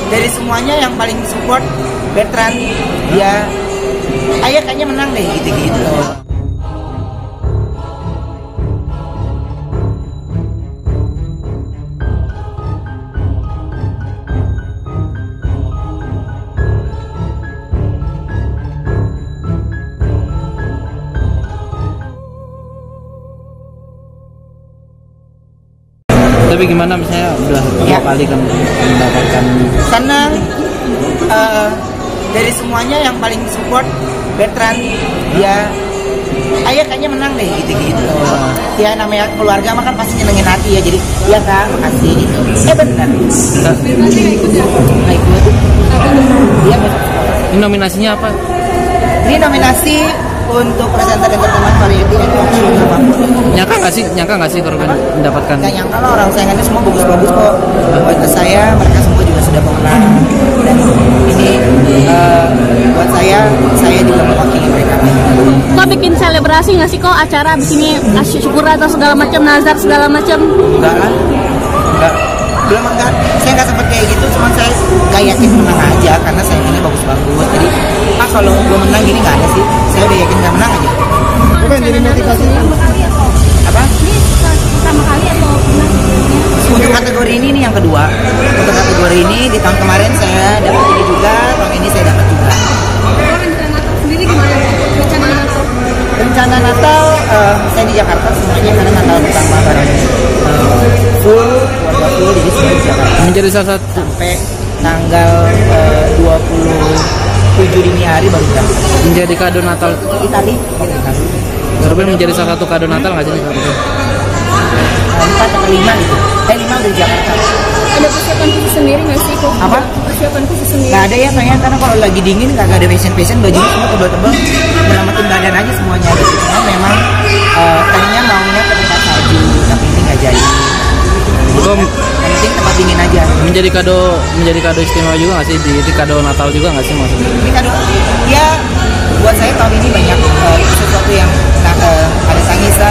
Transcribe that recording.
dari semuanya yang paling support Bertrand. Dia ayah kayaknya menang deh gitu-gitu. Tapi gimana misalnya udah berapa kali kamu mendapatkan? Karena dari semuanya yang paling support Bertrand. Dia ayah kayaknya menang deh gitu-gitu. Ya namanya keluarga mah kan pasti nyenengin hati ya. Jadi ya kak makasih gitu. Benar. Nggak ikut. Dia besok sekolah. Ini nominasinya apa? Ini nominasi untuk presenter entertainment variety and talk show apapun. Nyangka nggak sih korban mendapatkan? Gak nyangka lah, orang sayangannya semua bagus-bagus kok. Buat saya mereka semua juga sudah pemenang. Dan ini buat saya juga mewakili mereka. Kok bikin selebrasi nggak sih kok acara abis ini kasih syukur atau segala macam nazar segala macam? Enggak lah, belum enggak. Saya nggak sempet kayak gitu, cuma saya gak yakin menang aja karena sayangannya bagus-bagus. Jadi kalau gue menang gini nggak ada sih. Saya udah yakin gak menang aja. Bukan jadi motivasi. Apa? Ini pertama kali atau pernah? Untuk kategori ini nih yang kedua. Untuk kategori ini di tahun kemarin saya dapat ini juga, tahun ini saya dapat juga. Rencana Natal sendiri gimana? Rencana Natal saya di Jakarta sebenarnya karena Natal pertama bareng full, keluarga full, jadi saya di Jakarta. Menjadi salah satu Sampai tanggal 27 dini hari baru berangkat. menjadi kado Natal. Itali. Korban menjadi salah satu kado Natal nggak sih korban? 4 atau 5 gitu. 5 udah di Jakarta. Ada persiapan khusus sendiri nggak sih kok? Apa? Persiapan khusus sendiri? Gak ada ya kayaknya, karena kalau lagi dingin gak ada fashion bajunya semua tebel-tebel, nyelamatin badan aja semuanya gitu. Cuma memang tadinya maunya ke tempat salju, tapi ini gak jadi. Yang penting tempat dingin aja. Menjadi kado istimewa juga nggak sih di kado Natal juga nggak sih maksudnya? Ini kado ya buat saya tahun ini banyak sesuatu yang ada tangisan,